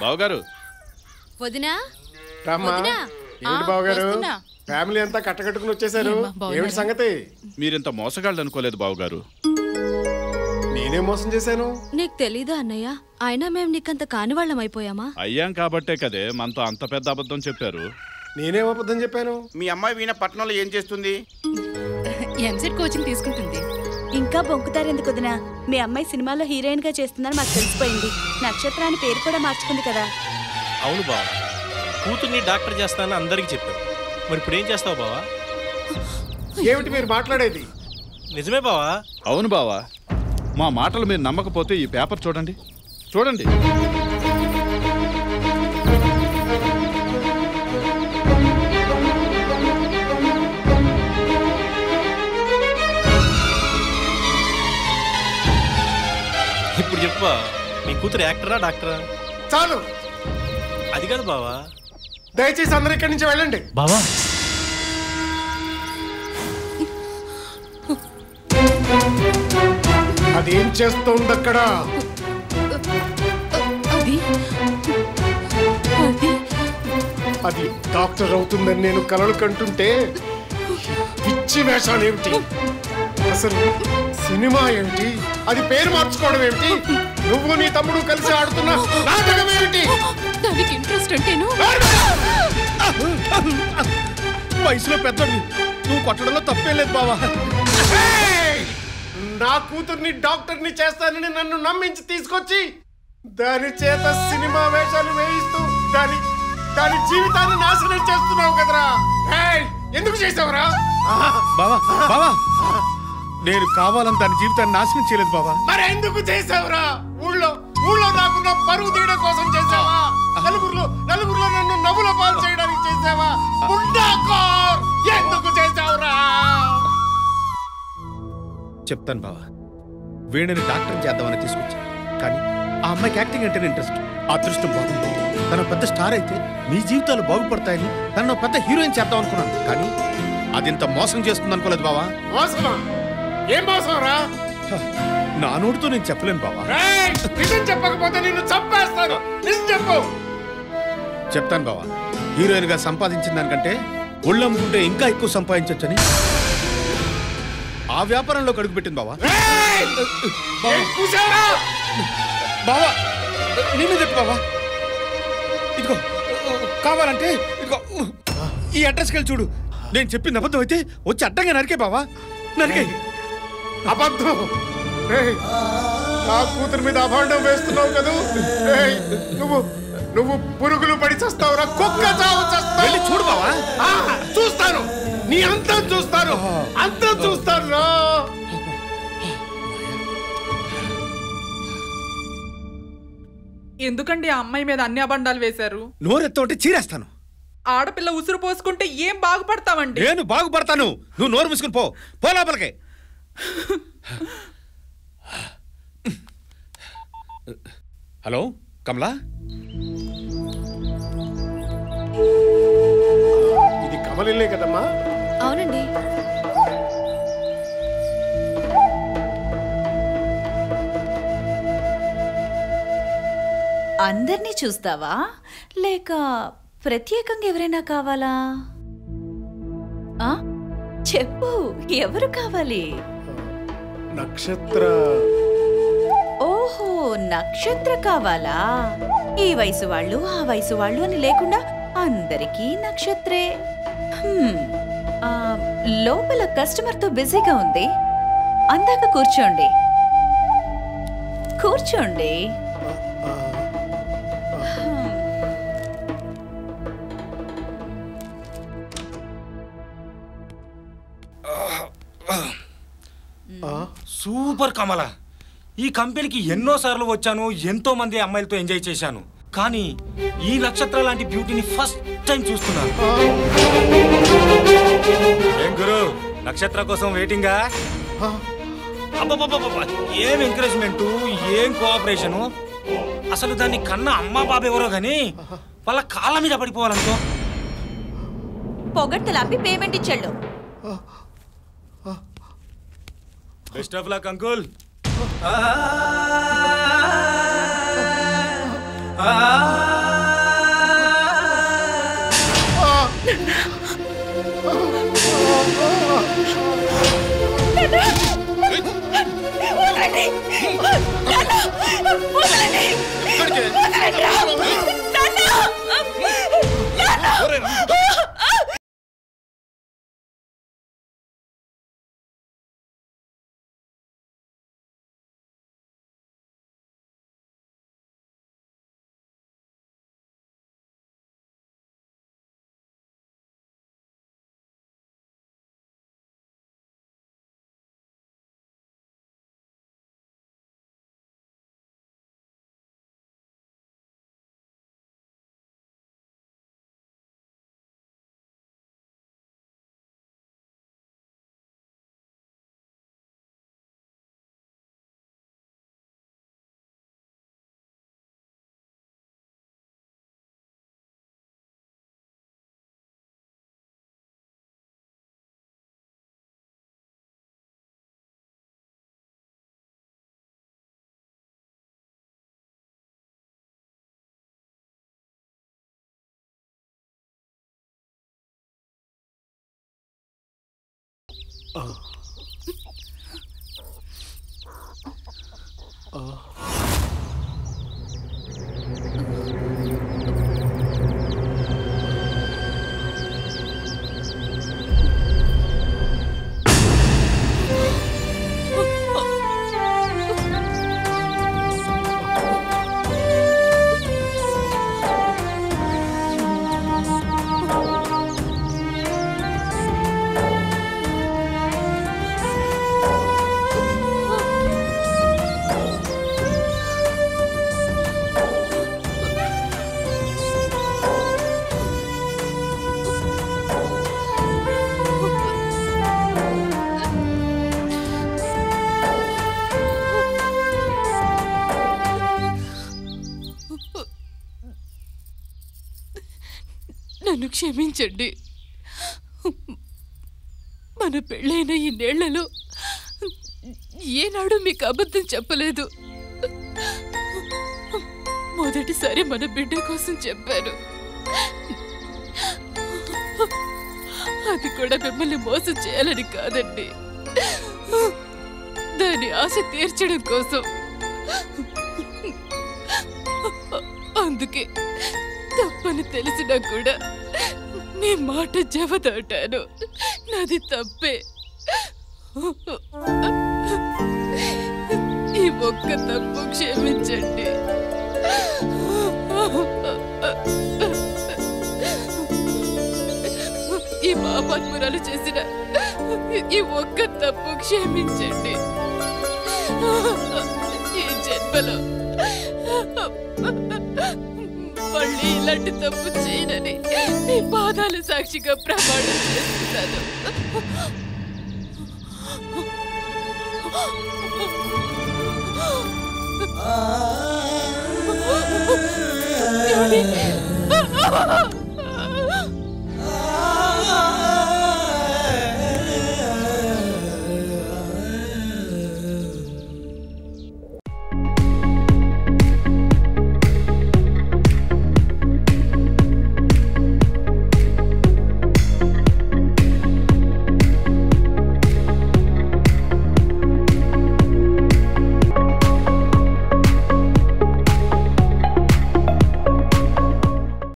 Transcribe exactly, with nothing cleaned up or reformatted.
బావగారు వదినా ఏంటి బావగారు ఫ్యామిలీ అంతా కట్టకట్టుకుని వచ్చేసారు ఏమిటి సంగతి మీరింత మోసగాళ్ళు అనుకోలేదు బావగారు నేనే మోసం చేశాను నీకు తెలీదా అన్నయ్య అయినా మేము నీకంత కానివాళ్ళం అయిపోయామా అయ్యాం కాబట్టే కదే మనతో అంత పెద్ద అబద్ధం చెప్పారు నేనేం అబద్ధం చెప్పాను మీ అమ్మాయి వీణ పట్టణంలో ఏం చేస్తుంది ఎంసెట్ కోచింగ్ తీసుకుంటుంది ఇంకా బొంకుతారు ఎందుకు వదినా మీ అమ్మాయి సినిమాలో హీరోయిన్ గా చేస్తుందని మాకు తెలిసిపోయింది నక్షత్రాన్ని పేరు కూడా మార్చుకుంది కదా అవును బావ కూతుర్ని డాక్టర్ చేస్తానని అందరికి చెప్పావు మరి ఇప్పుడు ఏం చేస్తావు బావా ఏమిటి మీరు మాట్లాడేది నిజమే బావా అవును బావా మా మాటలు మీరు నమ్మకపోతే ఈ పేపర్ చూడండి చూడండి ఇప్పుడు చెప్పు నీ కూతురు యాక్టరా డాక్టరా చాలు అది కాదు బావా దయచేసి అందరూ ఇక్కడి నుంచి వెళ్ళండి బావా అదేం చేస్తోంది అక్కడ అది అది అది డాక్టర్ అవుతుందని నేను కలలు కంటుంటే పిచ్చి వేషాలు ఏమిటి అసలు సినిమా ఏమిటి అది పేరు మార్చుకోవడం ఏమిటి నువ్వు నీ తమ్ముడు కలిసి ఆడుతున్న నాటకం ఏమిటి దానికి ఇంట్రెస్ట్ అంటేను వయసులో పెద్దవి నువ్వు కొట్టడంలో తప్పేం లేదు బావా నా కూతుర్ని డాక్టర్ని చేస్తానని నన్ను నమ్మించి తీసుకొచ్చి దాని చేత సినిమా వేషాలు వేయిస్తూ దాని దాని జీవితాన్ని నాశనం చేస్తున్నావు కదరా ఎందుకు చేసావురా బావా బావా నేను కావాలని దాని జీవితాన్ని నాశనం చేయలేదు బావా మరి ఎందుకు చేసావురా ఊళ్ళో ఊళ్ళో నాకున్న పరువు తీయడం కోసం చేసావా నలుగురిలో నలుగురిలో నన్ను నవ్వుల పాలు చేయడానికి చేసావా ఎందుకు చేసావురా చెప్తాను బావా వీణని డాక్టర్ చేద్దామని తీసుకొచ్చా కానీ ఆ అమ్మాయికి యాక్టింగ్ అంటేనే ఇంట్రెస్ట్ అదృష్టం బాగుంది తన పెద్ద స్టార్ అయితే మీ జీవితాలు బాగుపడతాయని తను పెద్ద హీరోయిన్ చేద్దాం అనుకున్నాను కానీ అది ఇంత మోసం చేస్తుంది అనుకోలేదు బావా మోసమా ఏం మోసం రా నా నోటితో నేను చెప్పలేను బావా నిజం చెప్పకపోతే నిన్ను చంపేస్తాను నిజం చెప్పు చెప్తాను బావా హీరోయిన్ గా సంపాదించిన దానికంటే ఒళ్ళమ్ముకుంటే ఇంకా ఎక్కువ సంపాదించొచ్చని ఆ వ్యాపారంలో అడుగు పెట్టింది బావా బావా నేనే చెప్పు బావా ఇదిగో కావాలంటే ఇదిగో ఈ అడ్రస్కి వెళ్ళి చూడు నేను చెప్పింది అబద్ధం అయితే వచ్చి అడ్డంగా నరికే బావా నరికే అబద్ధం నా కూతురు మీద అభాండం వేస్తున్నావు కదా నువ్వు నువ్వు పురుగులు పడి చస్తావురా కుక్క చావు చస్తావు చూడు బావా చూస్తాను నీ అంతం చూస్తాను అంతం చూస్తాను రా ఎందుకండి ఆ అమ్మాయి మీద అన్ని అబండాలు వేశారు నోరెత్తంటే చీరేస్తాను ఆడపిల్ల ఉసురు పోసుకుంటే ఏం బాగుపడతావండి నేను బాగుపడతాను నువ్వు నోరు మూసుకుని పో పో లోపలికే హలో కమలా ఇది కమలిల్లే కదమ్మా అవునండి అందర్నీ చూస్తావా లేక ప్రత్యేకంగా ఎవరైనా కావాలా ఆ చెప్పు ఎవరు కావాలి నక్షత్ర ఓహో నక్షత్ర కావాలా ఈ వయసు వాళ్ళు ఆ వయసు వాళ్ళు అని లేకుండా అందరికీ నక్షత్రే లోపల కస్టమర్ తో బిజీగా ఉంది అందాక కూర్చోండి కూర్చోండి సూపర్ కమల ఈ కంపెనీకి ఎన్నో సార్లు వచ్చాను ఎంతో మంది అమ్మాయిలతో ఎంజాయ్ చేశాను కానీ ఈ నక్షత్ర లాంటి బ్యూటీని ఫస్ట్ టైం చూస్తున్నాను ఏం గురు నక్షత్ర కోసం వెయిటింగా అబ్బబ్బబ్బబ్బ ఏం ఎంకరేజ్మెంట్ ఏం కోఆపరేషను అసలు దాన్ని కన్నా అమ్మా బాబు ఎవరో గానీ వాళ్ళ కాళ్ళ మీద పడిపోవాలనుకో పొగట్టలాపి పేమెంట్ ఇచ్చాడు బెస్ట్ ఆఫ్ లక్ అంకుల్ నన్ను క్షమించండి. మన పెళ్ళైన ఈ నేళ్లలో ఏనాడు మీకు అబద్ధం చెప్పలేదు. మొదటిసారి మన బిడ్డ కోసం చెప్పాను. అది కూడా మిమ్మల్ని మోసం చేయాలని కాదండి, దాని ఆశ తీర్చడం కోసం. అందుకే తప్పని తెలిసినా కూడా నీ మాట జవదాటాను. నాది తప్పే. ఈ ఒక్క తప్పు క్షమించండి. ఈ పాపాత్మురాలు చేసిన ఈ ఒక్క తప్పు క్షమించండి. ఈ జన్మలో మళ్ళీ ఇలాంటి తప్పు చేయనని నీ పాదాల సాక్షిగా ప్రమాణం చేస్తున్నాను. ఆ